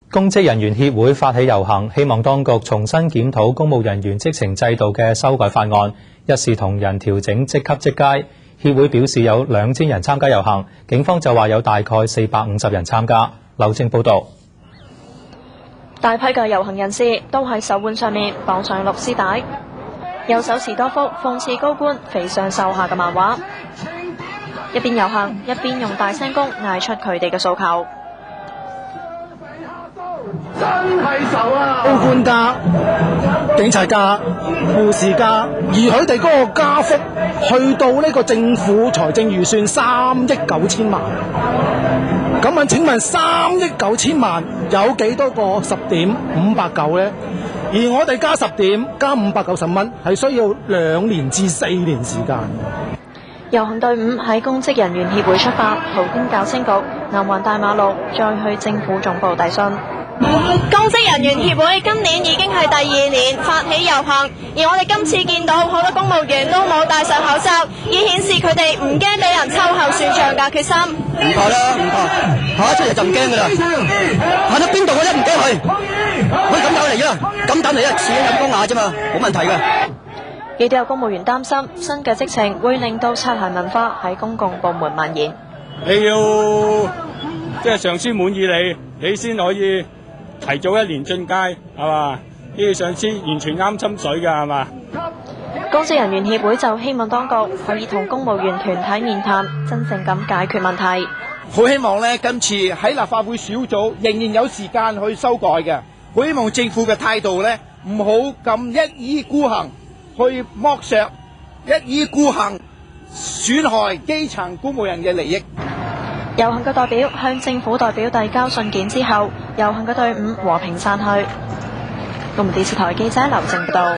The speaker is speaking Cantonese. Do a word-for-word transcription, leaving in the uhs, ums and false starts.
公職人員協會發起遊行，希望當局重新檢討公務人員職程制度嘅修改法案，一視同仁調整職級職階。協會表示有兩千人參加遊行，警方就話有大概四百五十人參加。劉正報導。 大批嘅遊行人士都喺手腕上面綁上綠絲帶，右手持多幅諷刺高官肥上瘦下嘅漫畫，一邊遊行一邊用大聲公嗌出佢哋嘅訴求。 真係愁啊！高官加、警察加、護士加，而佢哋嗰個加幅去到呢個政府財政預算三億九千萬。咁問請問三億九千萬有幾多個十點五百九呢？而我哋加十點加五百九十蚊，係需要兩年至四年時間。 遊行隊伍喺公職人員協會出發，途經教青局、南環大馬路，再去政府總部遞信。 公職人員協會今年已經係第二年發起遊行，而我哋今次見到好多公務員都冇戴上口罩，以顯示佢哋唔驚俾人秋後算賬嘅決心。 唔怕啦，唔怕，下一出嚟就唔驚噶啦，行到邊度我都唔驚佢，可以咁膽嚟啦，咁膽嚟啦，試下飲公牙啫嘛，冇問題嘅。 亦都有公務員擔心新嘅職程會令到擦鞋文化喺公共部門蔓延。 你要即係上司滿意你，你先可以提早一年進階，係嘛？呢個上司完全啱心水㗎，係嘛？ 公職人員協會就希望當局可以同公務員團體面談，真正咁解決問題。 好希望呢，今次喺立法會小組仍然有時間去修改嘅。好希望政府嘅態度呢，唔好咁一意孤行，去剝削、一意孤行，損害基層公務人嘅利益。 遊行嘅代表向政府代表遞交信件之後，遊行嘅隊伍和平散去。公民電視台記者劉靜報道。